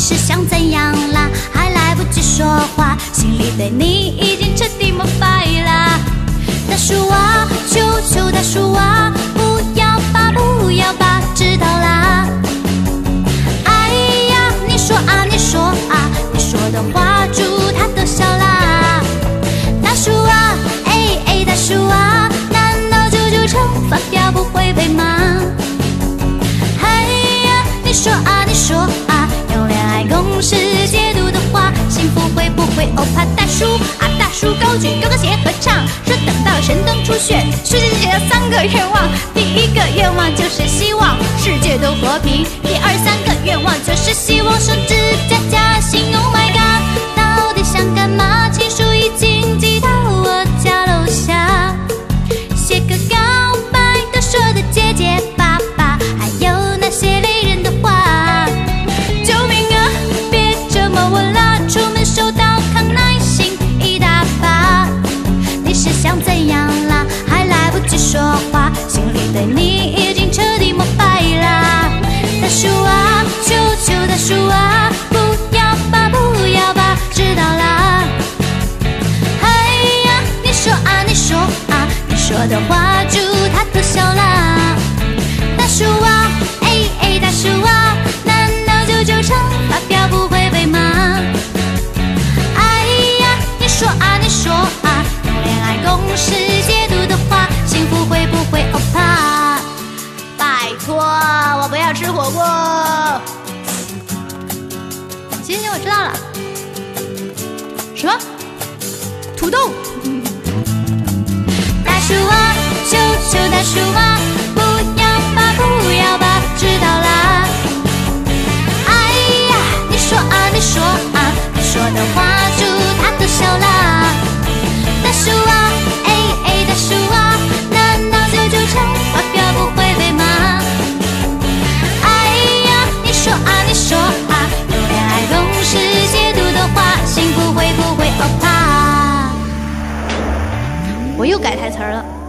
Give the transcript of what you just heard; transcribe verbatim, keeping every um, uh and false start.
是想怎样啦？还来不及说话，心里对你已经彻底膜拜啦。大叔啊，求求大叔啊，不要吧，不要吧，知道啦。哎呀，你说啊，你说啊，你说的话猪他都笑啦。大叔啊，哎哎，大叔啊，难道九九乘法表不会背吗？哎呀，你说啊，你说啊，用恋爱公式解读的话，幸福会不会欧趴？大叔啊，大叔高举高跟鞋合唱，说等到神灯出现，世界只有三个愿望，第一个愿望就是希望世界都和平，第二三个愿望就是希望升职加加薪。Oh my god， 到底想干嘛？情书已经寄到我家楼下，写个告白都说的结结巴巴，还有那些累人的话。救命啊，别折磨我啦，出门收到康乃馨一大把。你是想怎样啦？还来不及说话，心里对你已经彻底膜拜啦。大叔啊，求求大叔啊，不要吧，不要吧，知道啦。哎呀，你说啊，你说啊，你说的话猪他都笑啦。大叔啊，哎哎，大叔啊，难道九九乘法表不会背吗？哎呀，你说啊，你说啊，用恋爱公式解读的话，幸福会不会欧趴？拜托，我不要吃火锅。行行，我知道了。什么？土豆？大叔啊，求求大叔啊，不要吧，不要吧，知道啦。哎呀，你说啊，你说啊，你说的话猪他都笑啦。大叔啊，哎哎，大叔啊，难道九九乘法表不会背吗？哎呀，你说啊，你说啊，用恋爱公式解读的话，幸福会不会欧趴？我又改台词了。